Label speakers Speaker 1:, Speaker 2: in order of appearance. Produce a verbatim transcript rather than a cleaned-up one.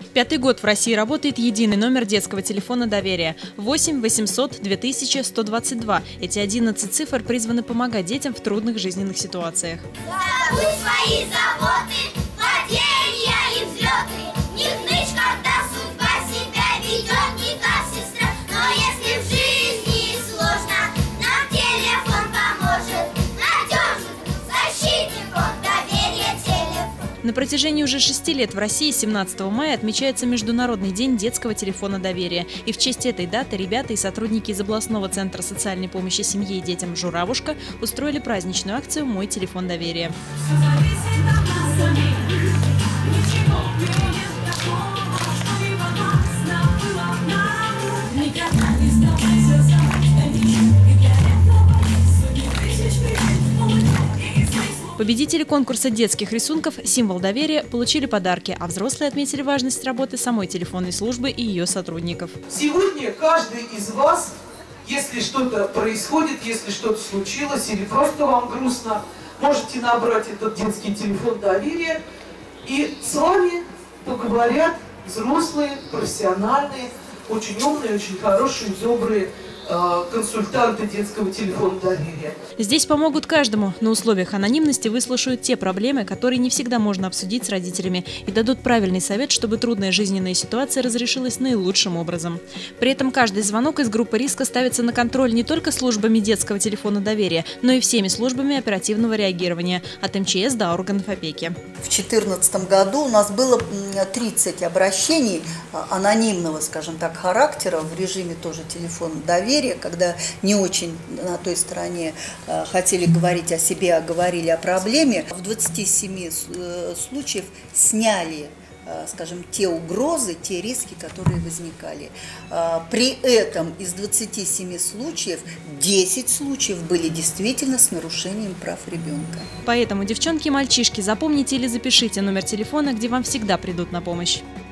Speaker 1: Пятый год в России работает единый номер детского телефона доверия – восемь восемьсот две тысячи сто двадцать два. Эти одиннадцать цифр призваны помогать детям в трудных жизненных ситуациях.
Speaker 2: Забудь свои заботы, падения и взлеты. Не хнычь, когда судьба себя ведет не как сестра. Но если в жизни сложно, нам телефон поможет. Надежен защитник, он доверие телефон.
Speaker 1: На протяжении уже шести лет в России семнадцатого мая отмечается Международный день детского телефона доверия. И в честь этой даты ребята и сотрудники из областного центра социальной помощи семье и детям «Журавушка» устроили праздничную акцию «Мой телефон доверия». Победители конкурса детских рисунков «Символ доверия» получили подарки, а взрослые отметили важность работы самой телефонной службы и ее сотрудников.
Speaker 3: Сегодня каждый из вас, если что-то происходит, если что-то случилось или просто вам грустно, можете набрать этот детский телефон доверия, и с вами поговорят взрослые, профессиональные, очень умные, очень хорошие, добрые консультанты детского телефона доверия.
Speaker 1: Здесь помогут каждому. На условиях анонимности выслушают те проблемы, которые не всегда можно обсудить с родителями, и дадут правильный совет, чтобы трудная жизненная ситуация разрешилась наилучшим образом. При этом каждый звонок из группы риска ставится на контроль не только службами детского телефона доверия, но и всеми службами оперативного реагирования от эм че эс до органов опеки.
Speaker 4: В две тысячи четырнадцатом году у нас было тридцать обращений анонимного, скажем так, характера в режиме тоже телефона доверия, когда не очень на той стороне э, хотели говорить о себе, а говорили о проблеме. В двадцати семи э, случаях сняли, э, скажем, те угрозы, те риски, которые возникали. Э, при этом из двадцати семи случаев десять случаев были действительно с нарушением прав ребенка.
Speaker 1: Поэтому, девчонки и мальчишки, запомните или запишите номер телефона, где вам всегда придут на помощь.